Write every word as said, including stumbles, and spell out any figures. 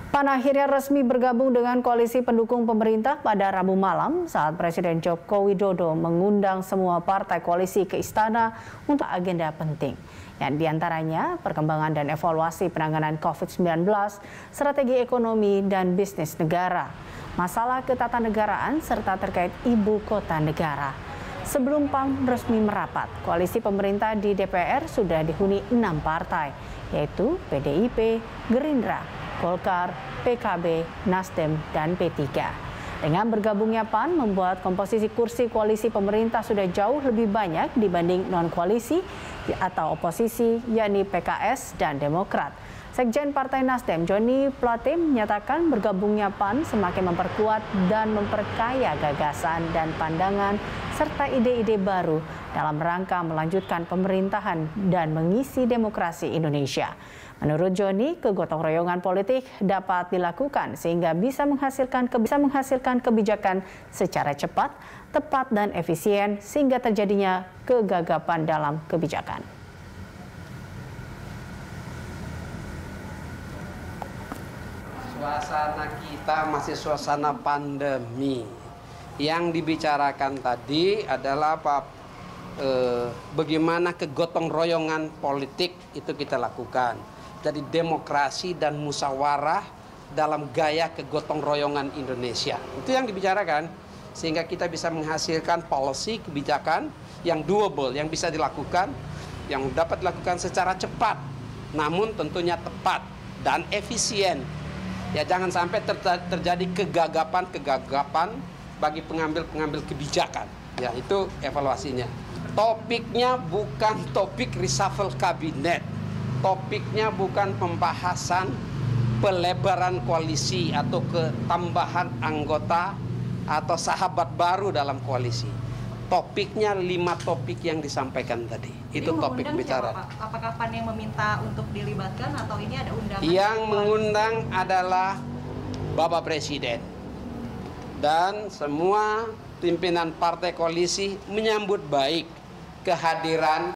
PAN akhirnya resmi bergabung dengan koalisi pendukung pemerintah pada Rabu malam saat Presiden Joko Widodo mengundang semua partai koalisi ke istana untuk agenda penting. Yang diantaranya perkembangan dan evaluasi penanganan COVID sembilan belas, strategi ekonomi dan bisnis negara, masalah ketatanegaraan serta terkait ibu kota negara. Sebelum PAN resmi merapat, koalisi pemerintah di D P R sudah dihuni enam partai, yaitu P D I P, Gerindra, Golkar, P K B, Nasdem, dan P tiga. Dengan bergabungnya PAN membuat komposisi kursi koalisi pemerintah sudah jauh lebih banyak dibanding non-koalisi atau oposisi, yakni P K S dan Demokrat. Sekjen Partai Nasdem, Joni Plate, menyatakan bergabungnya PAN semakin memperkuat dan memperkaya gagasan dan pandangan serta ide-ide baru dalam rangka melanjutkan pemerintahan dan mengisi demokrasi Indonesia. Menurut Joni, kegotong royongan politik dapat dilakukan sehingga bisa menghasilkan bisa menghasilkan kebijakan secara cepat, tepat, dan efisien sehingga terjadinya kegagapan dalam kebijakan. Suasana kita masih suasana pandemi. Yang dibicarakan tadi adalah apa? Eh, bagaimana kegotong royongan politik itu kita lakukan. Jadi demokrasi dan musyawarah dalam gaya kegotong royongan Indonesia. Itu yang dibicarakan sehingga kita bisa menghasilkan policy kebijakan yang doable, yang bisa dilakukan, yang dapat dilakukan secara cepat, namun tentunya tepat dan efisien. Ya, jangan sampai ter terjadi kegagapan-kegagapan bagi pengambil-pengambil kebijakan. Ya, itu evaluasinya. Topiknya bukan topik reshuffle kabinet. Topiknya bukan pembahasan pelebaran koalisi atau ketambahan anggota atau sahabat baru dalam koalisi. Topiknya lima topik yang disampaikan tadi. Jadi itu topik bicara. Siapa, Apakah PAN yang meminta untuk dilibatkan atau ini ada undangan? Yang mengundang adalah Bapak Presiden. Dan semua pimpinan partai koalisi menyambut baik kehadiran